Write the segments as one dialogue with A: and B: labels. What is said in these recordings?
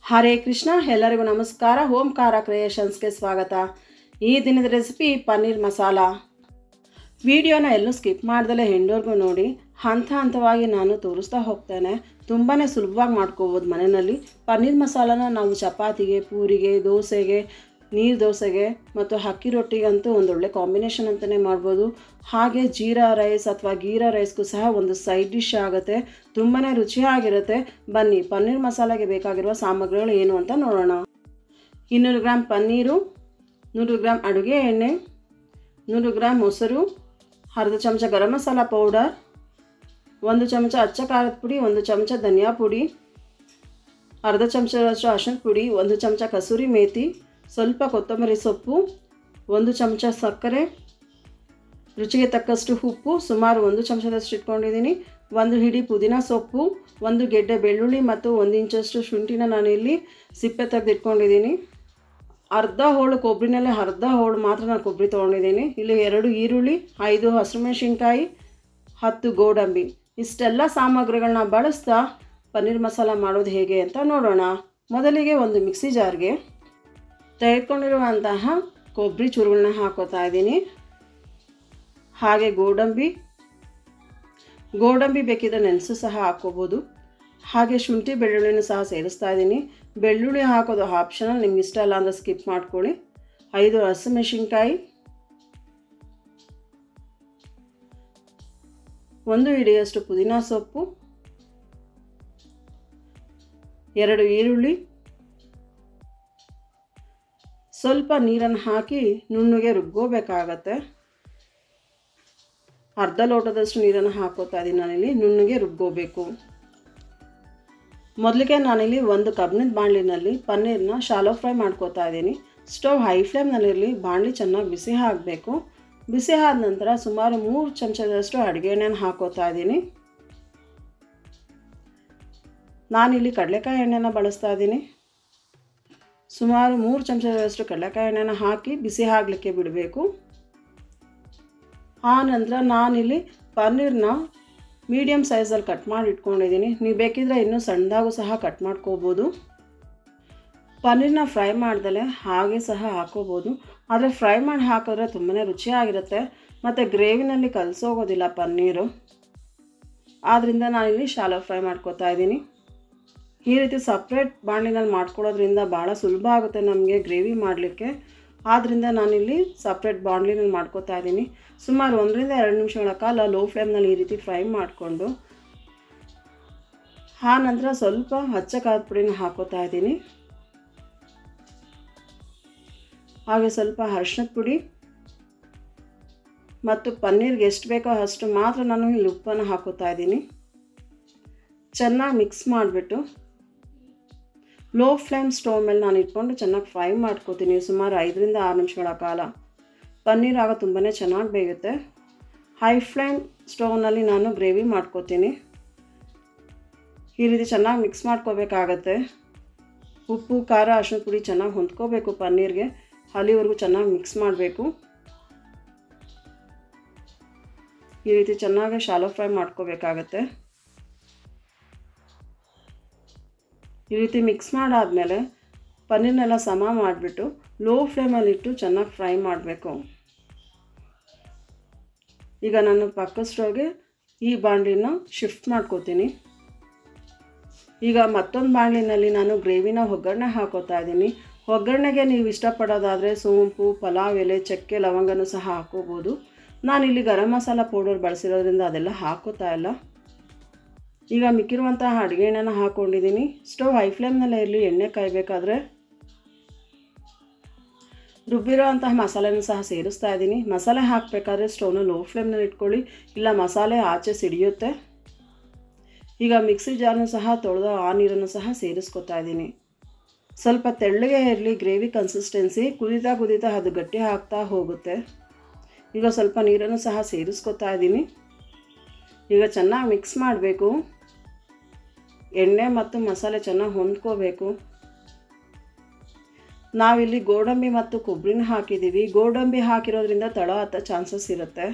A: ಹರೇ ಕೃಷ್ಣ. ಎಲ್ಲರಿಗೂ ನಮಸ್ಕಾರ. ಓಂಕಾರ ಕ್ರಿಯೇಷನ್ಸ್ಗೆ ಸ್ವಾಗತ. ಈ ದಿನದ ರೆಸಿಪಿ ಪನ್ನೀರ್ ಮಸಾಲ. ವಿಡಿಯೋನ ಎಲ್ಲೂ ಸ್ಕಿಪ್ ಮಾಡ್ದಲೇ ಎಂಡ್ವರೆಗೂ ನೋಡಿ. ಹಂತ ಹಂತವಾಗಿ ನಾನು ತೋರಿಸ್ತಾ ಹೋಗ್ತೇನೆ. ತುಂಬಾ ಸುಲಭವಾಗಿ ಮಾಡ್ಕೋಬೋದು ಮನೆಯಲ್ಲಿ. ಪನ್ನೀರ್ ಮಸಾಲನ ನಾವು ಚಪಾತಿಗೆ, ಪೂರಿಗೆ, ದೋಸೆಗೆ, ನೀರು ದೋಸೆಗೆ ಮತ್ತು ಅಕ್ಕಿ ರೊಟ್ಟಿಗಂತೂ ಒಂದೊಳ್ಳೆ ಕಾಂಬಿನೇಷನ್ ಅಂತಲೇ ಮಾಡ್ಬೋದು. ಹಾಗೆ ಜೀರಾ ರೈಸ್ ಅಥವಾ ಗೀರಾ ರೈಸ್ಗೂ ಸಹ ಒಂದು ಸೈಡ್ ಡಿಶ್ ಆಗುತ್ತೆ. ತುಂಬಾ ರುಚಿಯಾಗಿರುತ್ತೆ. ಬನ್ನಿ, ಪನ್ನೀರ್ ಮಸಾಲೆಗೆ ಬೇಕಾಗಿರುವ ಸಾಮಗ್ರಿಗಳು ಏನು ಅಂತ ನೋಡೋಣ. 200 ಗ್ರಾಮ್ ಪನ್ನೀರು, 100 ಗ್ರಾಮ್ ಅಡುಗೆ ಎಣ್ಣೆ, 100 ಗ್ರಾಮ್ ಮೊಸರು, ಅರ್ಧ ಚಮಚ ಗರಂ ಮಸಾಲ ಪೌಡರ್, 1 ಚಮಚ ಅಚ್ಚ ಖಾರದ ಪುಡಿ, 1 ಚಮಚ ಧನಿಯಾ ಪುಡಿ, ಅರ್ಧ ಚಮಚದಷ್ಟು ಅರಿಶಿಣದ ಪುಡಿ, 1 ಚಮಚ ಕಸೂರಿ ಮೇಥಿ, ಸ್ವಲ್ಪ ಕೊತ್ತಂಬರಿ ಸೊಪ್ಪು, 1 ಚಮಚ ಸಕ್ಕರೆ, ರುಚಿಗೆ ತಕ್ಕಷ್ಟು ಉಪ್ಪು, ಸುಮಾರು 1 ಚಮಚದಷ್ಟು ಇಟ್ಕೊಂಡಿದ್ದೀನಿ, 1 ಹಿಡಿ ಪುದೀನ ಸೊಪ್ಪು, 1 ಗೆಡ್ಡೆ ಬೆಳ್ಳುಳ್ಳಿ ಮತ್ತು 1 ಇಂಚಷ್ಟು ಶುಂಠಿನ ನಾನಿಲ್ಲಿ ಸಿಪ್ಪೆ ತೆಗೆದಿಟ್ಕೊಂಡಿದ್ದೀನಿ. ಅರ್ಧ ಹೋಳು ಕೊಬ್ಬರಿನಲ್ಲೇ ಅರ್ಧ ಹೋಳು ಮಾತ್ರ ನಾನು ಕೊಬ್ಬರಿ ತೊಗೊಂಡಿದ್ದೀನಿ. ಇಲ್ಲಿ 2 ಈರುಳ್ಳಿ, 5 ಹಸಿಮೆಣಸಿನ್ಕಾಯಿ, 10 ಗೋಡಂಬಿ. ಇಷ್ಟೆಲ್ಲ ಸಾಮಗ್ರಿಗಳನ್ನ ಬಳಸ್ತಾ ಪನ್ನೀರ್ ಮಸಾಲ ಮಾಡೋದು ಹೇಗೆ ಅಂತ ನೋಡೋಣ. ಮೊದಲಿಗೆ ಒಂದು ಮಿಕ್ಸಿ ಜಾರ್ಗೆ ತೆಗೆದುಕೊಂಡಿರುವಂತಹ ಕೊಬ್ಬರಿ ಚೂರುಗಳನ್ನ ಹಾಕೋತಾ ಇದ್ದೀನಿ. ಹಾಗೆ ಗೋಡಂಬಿ ಬೇಕಿದ್ರೆ ನೆನೆಸು ಸಹ ಹಾಕ್ಕೋಬೋದು. ಹಾಗೆ ಶುಂಠಿ ಬೆಳ್ಳುಳ್ಳಿನೂ ಸಹ ಸೇರಿಸ್ತಾ ಇದ್ದೀನಿ. ಬೆಳ್ಳುಳ್ಳಿ ಹಾಕೋದು ಆಪ್ಷನಲ್, ನಿಮ್ಗೆ ಇಷ್ಟ ಇಲ್ಲ ಅಂದರೆ ಸ್ಕಿಪ್ ಮಾಡ್ಕೊಳ್ಳಿ. 5 ಹಸಿಮೆಣಸಿನ್ಕಾಯಿ, 1 ಹಿಡಿಯಷ್ಟು ಪುದೀನ ಸೊಪ್ಪು, 2 ಈರುಳ್ಳಿ, ಸ್ವಲ್ಪ ನೀರನ್ನು ಹಾಕಿ ನುಣ್ಣಗೆ ರುಬ್ಕೋಬೇಕಾಗತ್ತೆ. ಅರ್ಧ ಲೋಟದಷ್ಟು ನೀರನ್ನು ಹಾಕೋತಾ ಇದ್ದೀನಿ ನಾನಿಲ್ಲಿ. ನುಣ್ಣಗೆ ರುಬ್ಕೋಬೇಕು. ಮೊದಲಿಗೆ ನಾನಿಲ್ಲಿ ಒಂದು ಕಬ್ಬಿಣದ ಬಾಣಲಿನಲ್ಲಿ ಪನ್ನೀರನ್ನ ಶಾಲೋ ಫ್ರೈ ಮಾಡ್ಕೋತಾ ಇದ್ದೀನಿ. ಸ್ಟವ್ ಹೈ ಫ್ಲೇಮ್ನಲ್ಲಿರಲಿ. ಬಾಣಲಿ ಚೆನ್ನಾಗಿ ಬಿಸಿ ಆಗಬೇಕು. ಬಿಸಿ ಆದ ನಂತರ ಸುಮಾರು 3 ಚಮಚದಷ್ಟು ಅಡುಗೆ ಎಣ್ಣೆನ ಹಾಕೋತಾ ಇದ್ದೀನಿ. ನಾನಿಲ್ಲಿ ಕಡಲೆಕಾಯಿ ಎಣ್ಣೆನ ಬಳಸ್ತಾ ಇದ್ದೀನಿ. ಸುಮಾರು 3 ಚಮಚದಷ್ಟು ಕಡಲೆಕಾಯಿ ಎಣ್ಣೆನ ಹಾಕಿ ಬಿಸಿ ಆಗಲಿಕ್ಕೆ ಬಿಡಬೇಕು. ಆ ನಂತರ ನಾನಿಲ್ಲಿ ಪನ್ನೀರನ್ನ ಮೀಡಿಯಮ್ ಸೈಜಲ್ಲಿ ಕಟ್ ಮಾಡಿ ಇಟ್ಕೊಂಡಿದ್ದೀನಿ. ನೀವು ಬೇಕಿದ್ರೆ ಇನ್ನೂ ಸಣ್ಣದಾಗೂ ಸಹ ಕಟ್ ಮಾಡ್ಕೋಬೋದು. ಪನ್ನೀರನ್ನ ಫ್ರೈ ಮಾಡ್ದಲೇ ಹಾಗೆ ಸಹ ಹಾಕೋಬೋದು. ಆದರೆ ಫ್ರೈ ಮಾಡಿ ಹಾಕಿದ್ರೆ ತುಂಬಾ ರುಚಿಯಾಗಿರುತ್ತೆ ಮತ್ತು ಗ್ರೇವಿನಲ್ಲಿ ಕಲಸೋಗೋದಿಲ್ಲ ಪನ್ನೀರು. ಆದ್ದರಿಂದ ನಾನಿಲ್ಲಿ ಶಾಲೋ ಫ್ರೈ ಮಾಡ್ಕೋತಾ ಇದ್ದೀನಿ. ಈ ರೀತಿ ಸಪ್ರೇಟ್ ಬಾಣಲಿನಲ್ಲಿ ಮಾಡ್ಕೊಳ್ಳೋದ್ರಿಂದ ಭಾಳ ಸುಲಭ ಆಗುತ್ತೆ ನಮಗೆ ಗ್ರೇವಿ ಮಾಡಲಿಕ್ಕೆ. ಆದ್ದರಿಂದ ನಾನಿಲ್ಲಿ ಸಪ್ರೇಟ್ ಬಾಣಲಿನಲ್ಲಿ ಮಾಡ್ಕೋತಾ ಇದ್ದೀನಿ. ಸುಮಾರು 1 ರಿಂದ 2 ನಿಮಿಷಗಳ ಕಾಲ ಲೋ ಫ್ಲೇಮ್ನಲ್ಲಿ ಈ ರೀತಿ ಫ್ರೈ ಮಾಡಿಕೊಂಡು ಆ ನಂತರ ಸ್ವಲ್ಪ ಅಚ್ಚ ಖಾರದ ಪುಡಿನ ಹಾಕೋತಾ ಇದ್ದೀನಿ. ಹಾಗೆ ಸ್ವಲ್ಪ ಅರಿಶಿಣದ ಪುಡಿ ಮತ್ತು ಪನ್ನೀರ್ಗೆ ಎಷ್ಟು ಬೇಕೋ ಅಷ್ಟು ಮಾತ್ರ ನಾನು ಇಲ್ಲಿ ಉಪ್ಪನ್ನು ಹಾಕೋತಾ ಇದ್ದೀನಿ. ಚೆನ್ನಾಗಿ ಮಿಕ್ಸ್ ಮಾಡಿಬಿಟ್ಟು ಲೋ ಫ್ಲೇಮ್ ಸ್ಟವ್ ಮೇಲೆ ನಾನು ಇಟ್ಕೊಂಡು ಚೆನ್ನಾಗಿ ಫ್ರೈ ಮಾಡ್ಕೋತೀನಿ. ಸುಮಾರು 5 ರಿಂದ 6 ನಿಮಿಷಗಳ ಕಾಲ. ಪನ್ನೀರ್ ಆಗ ತುಂಬಾ ಚೆನ್ನಾಗಿ ಬೇಯುತ್ತೆ. ಹೈ ಫ್ಲೇಮ್ ಸ್ಟವ್ನಲ್ಲಿ ನಾನು ಗ್ರೇವಿ ಮಾಡ್ಕೋತೀನಿ. ಈ ರೀತಿ ಚೆನ್ನಾಗಿ ಮಿಕ್ಸ್ ಮಾಡ್ಕೋಬೇಕಾಗತ್ತೆ. ಉಪ್ಪು, ಖಾರ, ಅರಿಶಿಣದ ಪುಡಿ ಚೆನ್ನಾಗಿ ಹೊಂದ್ಕೋಬೇಕು ಪನ್ನೀರ್ಗೆ. ಅಲ್ಲಿವರೆಗೂ ಚೆನ್ನಾಗಿ ಮಿಕ್ಸ್ ಮಾಡಬೇಕು. ಈ ರೀತಿ ಚೆನ್ನಾಗಿ ಶಾಲೋ ಫ್ರೈ ಮಾಡ್ಕೋಬೇಕಾಗತ್ತೆ. ಈ ರೀತಿ ಮಿಕ್ಸ್ ಮಾಡಾದಮೇಲೆ ಪನ್ನೀರ್ನೆಲ್ಲ ಸಮ ಮಾಡಿಬಿಟ್ಟು ಲೋ ಫ್ಲೇಮಲ್ಲಿಟ್ಟು ಚೆನ್ನಾಗಿ ಫ್ರೈ ಮಾಡಬೇಕು. ಈಗ ನಾನು ಪಕ್ಕದ ಸ್ಟವ್ಗೆ ಈ ಬಾಣಲಿನ ಶಿಫ್ಟ್ ಮಾಡ್ಕೋತೀನಿ. ಈಗ ಮತ್ತೊಂದು ಬಾಣಲಿನಲ್ಲಿ ನಾನು ಗ್ರೇವಿನ ಒಗ್ಗರಣೆ ಹಾಕೋತಾ ಇದ್ದೀನಿ. ಒಗ್ಗರಣೆಗೆ ನೀವು ಇಷ್ಟಪಡೋದಾದರೆ ಸೋಂಪು, ಪಲಾವ್ ಎಲೆ, ಚಕ್ಕೆ, ಲವಂಗನೂ ಸಹ ಹಾಕೋಬೋದು. ನಾನಿಲ್ಲಿ ಗರಂ ಮಸಾಲ ಪೌಡರ್ ಬಳಸಿರೋದ್ರಿಂದ ಅದೆಲ್ಲ ಹಾಕೋತಾ ಇಲ್ಲ. ಈಗ ಮಿಕ್ಕಿರುವಂತಹ ಅಡುಗೆ ಎಣ್ಣೆನ ಹಾಕ್ಕೊಂಡಿದ್ದೀನಿ. ಸ್ಟವ್ ಹೈ ಫ್ಲೇಮ್ನಲ್ಲೇ ಇರಲಿ. ಎಣ್ಣೆ ಕಾಯಬೇಕಾದ್ರೆ ರುಬ್ಬಿರೋ ಅಂತಹ ಮಸಾಲೆನೂ ಸಹ ಸೇರಿಸ್ತಾ ಇದ್ದೀನಿ. ಮಸಾಲೆ ಹಾಕಬೇಕಾದ್ರೆ ಸ್ಟವ್ನ ಲೋ ಫ್ಲೇಮ್ನಲ್ಲಿ ಇಟ್ಕೊಳ್ಳಿ, ಇಲ್ಲ ಮಸಾಲೆ ಆಚೆ ಸಿಡಿಯುತ್ತೆ. ಈಗ ಮಿಕ್ಸಿ ಜಾರ್ನೂ ಸಹ ತೊಳೆದು ಆ ನೀರನ್ನು ಸಹ ಸೇರಿಸ್ಕೊತಾ ಇದ್ದೀನಿ. ಸ್ವಲ್ಪ ತೆಳ್ಳಗೆ ಇರಲಿ ಗ್ರೇವಿ ಕನ್ಸಿಸ್ಟೆನ್ಸಿ. ಕುದೀತಾ ಅದು ಗಟ್ಟಿ ಆಗ್ತಾ ಹೋಗುತ್ತೆ. ಈಗ ಸ್ವಲ್ಪ ನೀರನ್ನು ಸಹ ಸೇರಿಸ್ಕೊತಾ ಇದ್ದೀನಿ. ಈಗ ಚೆನ್ನಾಗಿ ಮಿಕ್ಸ್ ಮಾಡಬೇಕು. ಎಣ್ಣೆ ಮತ್ತು ಮಸಾಲೆ ಚೆನ್ನಾಗಿ ಹೊಂದ್ಕೋಬೇಕು. ನಾವಿಲ್ಲಿ ಗೋಡಂಬಿ ಮತ್ತು ಕೊಬ್ಬರಿನ ಹಾಕಿದ್ದೀವಿ. ಗೋಡಂಬಿ ಹಾಕಿರೋದ್ರಿಂದ ತಳ ಹತ್ತೋ ಚಾನ್ಸಸ್ ಇರುತ್ತೆ.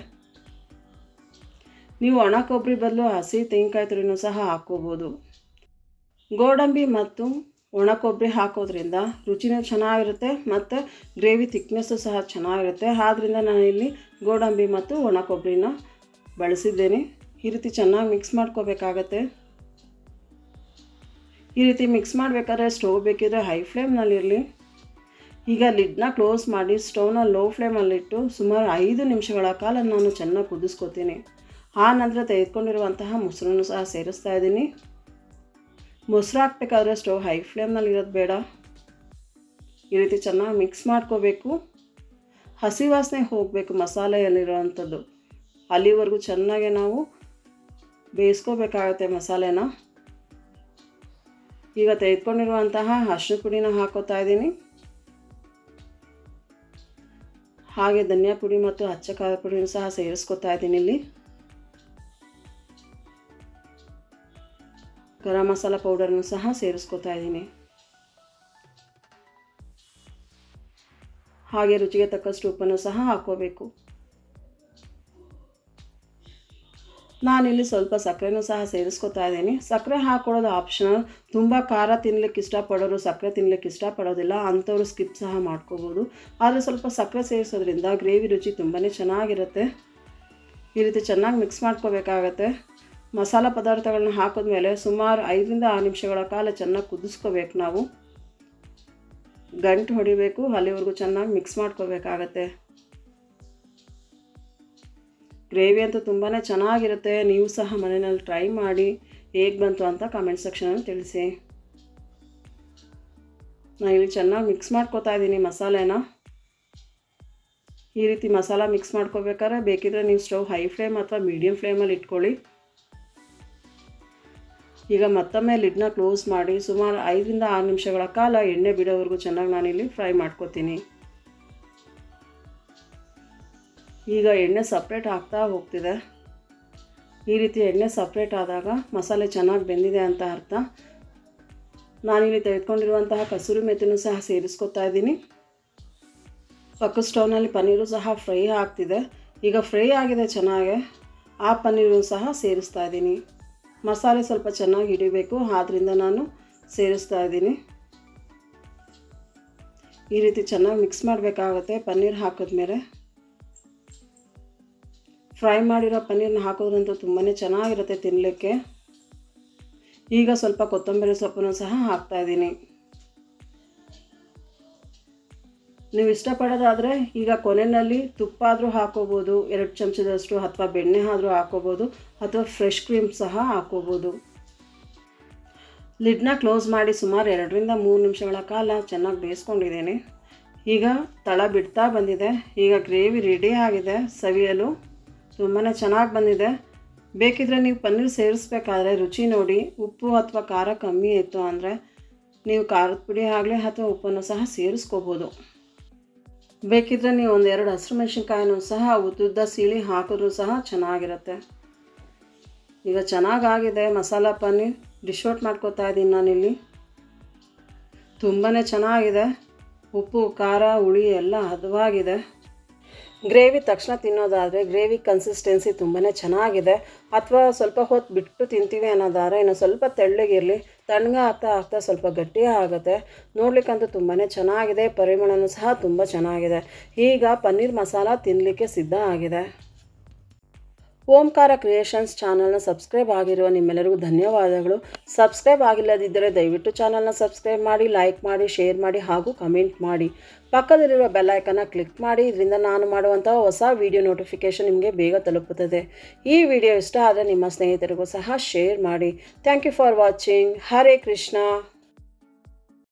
A: ನೀವು ಒಣ ಕೊಬ್ಬರಿ ಬದಲು ಹಸಿ ತೆಂಗಿನಕಾಯಿ ತುರಿನೂ ಸಹ ಹಾಕ್ಕೋಬೋದು. ಗೋಡಂಬಿ ಮತ್ತು ಒಣ ಕೊಬ್ಬರಿ ಹಾಕೋದ್ರಿಂದ ರುಚಿನೂ ಚೆನ್ನಾಗಿರುತ್ತೆ ಮತ್ತು ಗ್ರೇವಿ ಥಿಕ್ನೆಸ್ಸು ಸಹ ಚೆನ್ನಾಗಿರುತ್ತೆ. ಆದ್ದರಿಂದ ನಾನಿಲ್ಲಿ ಗೋಡಂಬಿ ಮತ್ತು ಒಣ ಕೊಬ್ಬರಿನ ಬಳಸಿದ್ದೇನೆ. ಈ ರೀತಿ ಚೆನ್ನಾಗಿ ಮಿಕ್ಸ್ ಮಾಡ್ಕೋಬೇಕಾಗತ್ತೆ. ಈ ರೀತಿ ಮಿಕ್ಸ್ ಮಾಡಬೇಕಾದ್ರೆ ಸ್ಟವ್ ಬೇಕಿದ್ರೆ ಹೈ ಫ್ಲೇಮ್ನಲ್ಲಿರಲಿ. ಈಗ ಲಿಡ್ನ ಕ್ಲೋಸ್ ಮಾಡಿ ಸ್ಟವ್ನ ಲೋ ಫ್ಲೇಮಲ್ಲಿಟ್ಟು ಸುಮಾರು 5 ನಿಮಿಷಗಳ ಕಾಲ ನಾನು ಚೆನ್ನಾಗಿ ಕುದಿಸ್ಕೊತೀನಿ. ಆ ನಂತರ ತೆಗೆದುಕೊಂಡಿರುವಂತಹ ಮೊಸರನ್ನು ಸಹ ಸೇರಿಸ್ತಾ ಇದ್ದೀನಿ. ಮೊಸರು ಹಾಕಬೇಕಾದ್ರೆ ಸ್ಟವ್ ಹೈ ಫ್ಲೇಮ್ನಲ್ಲಿ ಇರೋದು ಬೇಡ. ಈ ರೀತಿ ಚೆನ್ನಾಗಿ ಮಿಕ್ಸ್ ಮಾಡ್ಕೋಬೇಕು. ಹಸಿ ವಾಸನೆ ಹೋಗಬೇಕು ಮಸಾಲೆಯಲ್ಲಿರೋವಂಥದ್ದು. ಅಲ್ಲಿವರೆಗೂ ಚೆನ್ನಾಗಿ ನಾವು ಬೇಯಿಸ್ಕೋಬೇಕಾಗತ್ತೆ ಮಸಾಲೆನ. ಈಗ ತೆಗೆದುಕೊಂಡಿರುವಂತಹ ಅರಿಶಿನ ಪುಡಿನ ಹಾಕೋತಾ ಇದ್ದೀನಿ. ಹಾಗೆ ಧನಿಯಾ ಪುಡಿ ಮತ್ತು ಅಚ್ಚ ಖಾರದ ಪುಡಿನೂ ಸಹ ಸೇರಿಸ್ಕೊತಾ ಇದ್ದೀನಿ. ಇಲ್ಲಿ ಗರಂ ಮಸಾಲ ಪೌಡರ್ನೂ ಸಹ ಸೇರಿಸ್ಕೊತಾ ಇದ್ದೀನಿ. ಹಾಗೆ ರುಚಿಗೆ ತಕ್ಕಷ್ಟು ಉಪ್ಪನ್ನು ಸಹ ಹಾಕೋಬೇಕು. ನಾನಿಲ್ಲಿ ಸ್ವಲ್ಪ ಸಕ್ಕರೆನೂ ಸಹ ಸೇರಿಸ್ಕೊತಾ ಇದ್ದೀನಿ. ಸಕ್ಕರೆ ಹಾಕ್ಕೊಳ್ಳೋದು ಆಪ್ಷನಲ್. ತುಂಬ ಖಾರ ತಿನ್ನಲಿಕ್ಕೆ ಇಷ್ಟಪಡೋರು ಸಕ್ಕರೆ ತಿನ್ನಲಿಕ್ಕೆ ಇಷ್ಟಪಡೋದಿಲ್ಲ, ಅಂಥವ್ರು ಸ್ಕಿಪ್ ಸಹ ಮಾಡ್ಕೋಬೋದು. ಆದರೆ ಸ್ವಲ್ಪ ಸಕ್ಕರೆ ಸೇರಿಸೋದ್ರಿಂದ ಗ್ರೇವಿ ರುಚಿ ತುಂಬಾ ಚೆನ್ನಾಗಿರುತ್ತೆ. ಈ ರೀತಿ ಚೆನ್ನಾಗಿ ಮಿಕ್ಸ್ ಮಾಡ್ಕೋಬೇಕಾಗತ್ತೆ. ಮಸಾಲ ಪದಾರ್ಥಗಳನ್ನ ಹಾಕಿದ್ಮೇಲೆ ಸುಮಾರು 5ರಿಂದ 6 ನಿಮಿಷಗಳ ಕಾಲ ಚೆನ್ನಾಗಿ ಕುದಿಸ್ಕೋಬೇಕು. ನಾವು ಗಂಟು ಹೊಡಿಬೇಕು, ಅಲ್ಲಿವರೆಗೂ ಚೆನ್ನಾಗಿ ಮಿಕ್ಸ್ ಮಾಡ್ಕೋಬೇಕಾಗತ್ತೆ. ಗ್ರೇವಿ ಅಂತೂ ತುಂಬಾ ಚೆನ್ನಾಗಿರುತ್ತೆ. ನೀವು ಸಹ ಮನೆಯಲ್ಲಿ ಟ್ರೈ ಮಾಡಿ ಹೇಗೆ ಬಂತು ಅಂತ ಕಮೆಂಟ್ ಸೆಕ್ಷನಲ್ಲಿ ತಿಳಿಸಿ. ನಾನು ಇಲ್ಲಿ ಚೆನ್ನಾಗಿ ಮಿಕ್ಸ್ ಮಾಡ್ಕೋತಾ ಇದ್ದೀನಿ ಮಸಾಲೆನ. ಈ ರೀತಿ ಮಸಾಲ ಮಿಕ್ಸ್ ಮಾಡ್ಕೋಬೇಕಾದ್ರೆ ಬೇಕಿದ್ರೆ ನೀವು ಸ್ಟವ್ ಹೈ ಫ್ಲೇಮ್ ಅಥವಾ ಮೀಡಿಯಮ್ ಫ್ಲೇಮಲ್ಲಿ ಇಟ್ಕೊಳ್ಳಿ. ಈಗ ಮತ್ತೊಮ್ಮೆ ಲಿಡ್ನ ಕ್ಲೋಸ್ ಮಾಡಿ ಸುಮಾರು 5ರಿಂದ 6 ನಿಮಿಷಗಳ ಕಾಲ ಎಣ್ಣೆ ಬಿಡೋವರೆಗೂ ಚೆನ್ನಾಗಿ ನಾನಿಲ್ಲಿ ಫ್ರೈ ಮಾಡ್ಕೋತೀನಿ. ಈಗ ಎಣ್ಣೆ ಸಪ್ರೇಟ್ ಆಗ್ತಾ ಹೋಗ್ತಿದೆ. ಈ ರೀತಿ ಎಣ್ಣೆ ಸಪ್ರೇಟ್ ಆದಾಗ ಮಸಾಲೆ ಚೆನ್ನಾಗಿ ಬೆಂದಿದೆ ಅಂತ ಅರ್ಥ. ನಾನಿಲ್ಲಿ ತೆಗೆದುಕೊಂಡಿರುವಂತಹ ಕಸೂರಿ ಮೆಥಿನೂ ಸಹ ಸೇರಿಸ್ಕೊತಾ ಇದ್ದೀನಿ. ಪಕ್ಕದ ಸ್ಟವ್ನಲ್ಲಿ ಪನ್ನೀರು ಸಹ ಫ್ರೈ ಆಗ್ತಿದೆ. ಈಗ ಫ್ರೈ ಆಗಿದೆ ಚೆನ್ನಾಗಿ. ಆ ಪನ್ನೀರು ಸಹ ಸೇರಿಸ್ತಾ ಇದ್ದೀನಿ. ಮಸಾಲೆ ಸ್ವಲ್ಪ ಚೆನ್ನಾಗಿ ಹಿಡಿಬೇಕು, ಆದ್ದರಿಂದ ನಾನು ಸೇರಿಸ್ತಾ ಇದ್ದೀನಿ. ಈ ರೀತಿ ಚೆನ್ನಾಗಿ ಮಿಕ್ಸ್ ಮಾಡಬೇಕಾಗುತ್ತೆ. ಪನ್ನೀರ್ ಹಾಕಿದ್ಮೇಲೆ ಫ್ರೈ ಮಾಡಿರೋ ಪನ್ನೀರನ್ನ ಹಾಕೋದ್ರಂತೂ ತುಂಬಾ ಚೆನ್ನಾಗಿರುತ್ತೆ ತಿನ್ನಲಿಕ್ಕೆ. ಈಗ ಸ್ವಲ್ಪ ಕೊತ್ತಂಬರಿ ಸೊಪ್ಪನ್ನು ಸಹ ಹಾಕ್ತಾ ಇದ್ದೀನಿ. ನೀವು ಇಷ್ಟಪಡೋದಾದರೆ ಈಗ ಕೊನೆಯಲ್ಲಿ ತುಪ್ಪ ಆದರೂ ಹಾಕೋಬೋದು, 2 ಚಮಚದಷ್ಟು, ಅಥವಾ ಬೆಣ್ಣೆ ಆದರೂ ಹಾಕೋಬೋದು, ಅಥವಾ ಫ್ರೆಶ್ ಕ್ರೀಮ್ ಸಹ ಹಾಕೋಬೋದು. ಲಿಡ್ನ ಕ್ಲೋಸ್ ಮಾಡಿ ಸುಮಾರು 2ರಿಂದ 3 ನಿಮಿಷಗಳ ಕಾಲ ಚೆನ್ನಾಗಿ ಬೇಯಿಸ್ಕೊಂಡಿದ್ದೇನೆ. ಈಗ ತಳ ಬಿಡ್ತಾ ಬಂದಿದೆ. ಈಗ ಗ್ರೇವಿ ರೆಡಿ ಆಗಿದೆ. ಸವಿಯಲು ತುಂಬಾ ಚೆನ್ನಾಗಿ ಬಂದಿದೆ. ಬೇಕಿದ್ರೆ ನೀವು ಪನ್ನೀರ್ ಸೇರಿಸ್ಬೇಕಾದ್ರೆ ರುಚಿ ನೋಡಿ, ಉಪ್ಪು ಅಥವಾ ಖಾರ ಕಮ್ಮಿ ಇತ್ತು ಅಂದರೆ ನೀವು ಖಾರದ ಪುಡಿ ಆಗಲಿ ಅಥವಾ ಉಪ್ಪನ್ನು ಸಹ ಸೇರಿಸ್ಕೋಬೋದು. ಬೇಕಿದ್ರೆ ನೀವು 1-2 ಹಸಿರು ಮೆಣಸಿನ್ಕಾಯಿನೂ ಸಹ ಉದ್ದುದ್ದ ಸೀಳಿ ಹಾಕಿದ್ರೂ ಸಹ ಚೆನ್ನಾಗಿರುತ್ತೆ. ಈಗ ಚೆನ್ನಾಗಾಗಿದೆ ಮಸಾಲ ಪನ್ನೀರ್. ಡಿಶ್ ಔಟ್ ಮಾಡ್ಕೋತಾ ಇದ್ದೀನಿ ನಾನಿಲ್ಲಿ. ತುಂಬಾ ಚೆನ್ನಾಗಿದೆ. ಉಪ್ಪು ಖಾರ ಹುಳಿ ಎಲ್ಲ ಹದವಾಗಿದೆ. ಗ್ರೇವಿ ತಕ್ಷಣ ತಿನ್ನೋದಾದರೆ ಗ್ರೇವಿ ಕನ್ಸಿಸ್ಟೆನ್ಸಿ ತುಂಬಾ ಚೆನ್ನಾಗಿದೆ. ಅಥವಾ ಸ್ವಲ್ಪ ಹೊತ್ತು ಬಿಟ್ಟು ತಿಂತೀವಿ ಅನ್ನೋದಾದರೆ ಇನ್ನು ಸ್ವಲ್ಪ ತೆಳ್ಳಗಿರಲಿ. ತಣ್ಣಗೆ ಆಗ್ತಾ ಸ್ವಲ್ಪ ಗಟ್ಟಿ ಆಗುತ್ತೆ. ನೋಡ್ಲಿಕ್ಕಂತೂ ತುಂಬಾ ಚೆನ್ನಾಗಿದೆ. ಪರಿಮಳನೂ ಸಹ ತುಂಬ ಚೆನ್ನಾಗಿದೆ. ಈಗ ಪನ್ನೀರ್ ಮಸಾಲ ತಿನ್ನಲಿಕ್ಕೆ ಸಿದ್ಧ ಆಗಿದೆ. ಓಂಕಾರ ಕ್ರಿಯೇಷನ್ಸ್ ಚಾನಲ್ನ ಸಬ್ಸ್ಕ್ರೈಬ್ ಆಗಿರುವ ನಿಮ್ಮೆಲ್ಲರಿಗೂ ಧನ್ಯವಾದಗಳು. ಸಬ್ಸ್ಕ್ರೈಬ್ ಆಗಿಲ್ಲದಿದ್ದರೆ ದಯವಿಟ್ಟು ಚಾನಲ್ನ ಸಬ್ಸ್ಕ್ರೈಬ್ ಮಾಡಿ, ಲೈಕ್ ಮಾಡಿ, ಶೇರ್ ಮಾಡಿ ಹಾಗೂ ಕಮೆಂಟ್ ಮಾಡಿ. ಪಕ್ಕದಲ್ಲಿರುವ ಬೆಲ್ ಐಕನ್ನ ಕ್ಲಿಕ್ ಮಾಡಿ. ಇದರಿಂದ ನಾನು ಮಾಡುವಂತಹ ಹೊಸ ವಿಡಿಯೋ ನೋಟಿಫಿಕೇಷನ್ ನಿಮಗೆ ಬೇಗ ತಲುಪುತ್ತದೆ. ಈ ವಿಡಿಯೋ ಇಷ್ಟ ಆದರೆ ನಿಮ್ಮ ಸ್ನೇಹಿತರಿಗೂ ಸಹ ಶೇರ್ ಮಾಡಿ. Thank you for watching. Hare Krishna.